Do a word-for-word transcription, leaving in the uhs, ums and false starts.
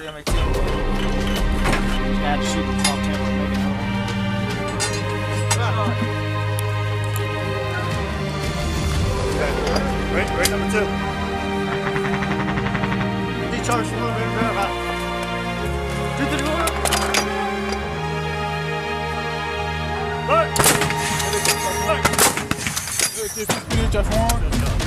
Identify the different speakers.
Speaker 1: see how many two. Just had to shoot the top ten and make it home.
Speaker 2: Okay, wait, wait, number two. Decharge from moving about two thirty-one. Right. Right.
Speaker 3: Fifty minutes à fond.